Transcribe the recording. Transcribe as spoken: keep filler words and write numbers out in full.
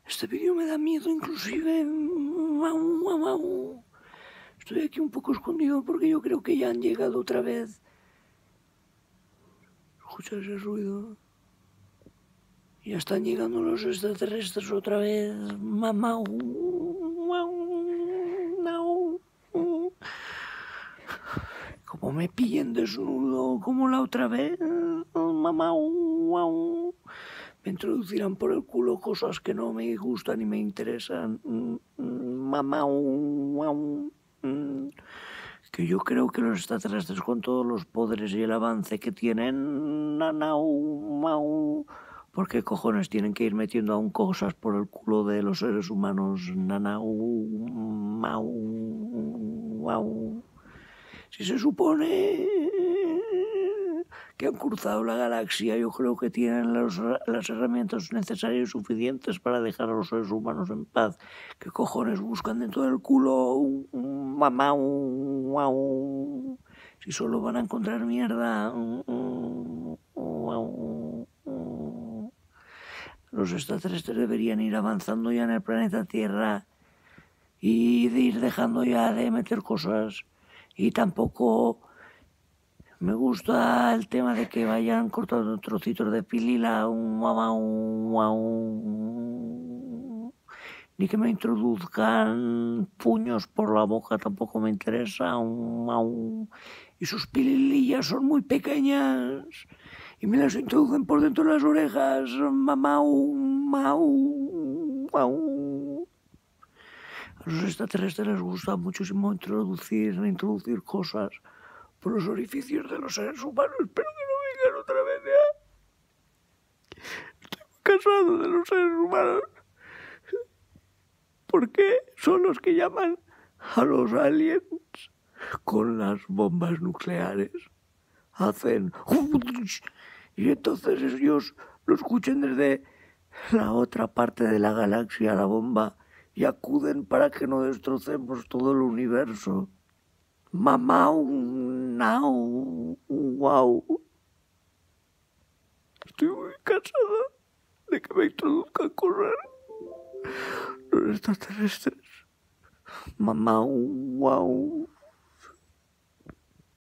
Este vídeo me da miedo inclusive. Mau, mau, mau. Estoy aquí un poco escondido porque yo creo que ya han llegado otra vez. Escucha ese ruido. Ya están llegando los extraterrestres otra vez. Mamau. Como me pillen desnudo como la otra vez. Mamau. Me introducirán por el culo cosas que no me gustan y me interesan. Mamau. Que yo creo que los extraterrestres, con todos los poderes y el avance que tienen, nanau, mau, ¿por qué cojones tienen que ir metiendo aún cosas por el culo de los seres humanos? Nanau, mau, mau. Si se supone que han cruzado la galaxia, yo creo que tienen los, las herramientas necesarias y suficientes para dejar a los seres humanos en paz. ¿Qué cojones buscan dentro del culo? Mamau, wow. Si solo van a encontrar mierda. Los extraterrestres deberían ir avanzando ya en el planeta Tierra y de ir dejando ya de meter cosas. Y tampoco me gusta el tema de que vayan cortando trocitos de pilila, ni que me introduzcan puños por la boca, tampoco me interesa. Y sus pililillas son muy pequeñas y me las introducen por dentro de las orejas. Mamau, mau, mau. A los extraterrestres les gusta muchísimo introducir, introducir cosas por los orificios de los seres humanos. Espero que no vengan otra vez ya. Estoy muy cansado de los seres humanos. ¿Por qué son los que llaman a los aliens con las bombas nucleares? Hacen... Y entonces ellos lo escuchen desde la otra parte de la galaxia, la bomba, y acuden para que no destrocemos todo el universo. Mamau, nau, wow. Estoy muy cansada de que me introduzcan cosas los extraterrestres. Mamau, wow.